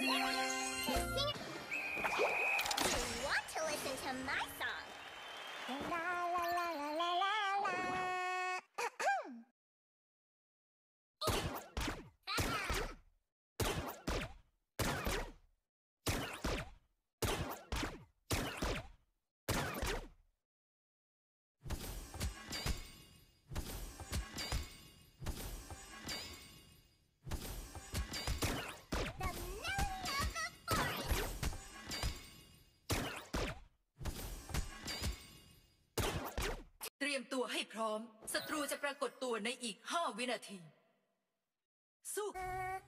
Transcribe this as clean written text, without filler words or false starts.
want to listen to my song? La la la la la la la. เตรียมตัวให้พร้อมศัตรูจะปรากฏตัวในอีก5 วินาทีสู้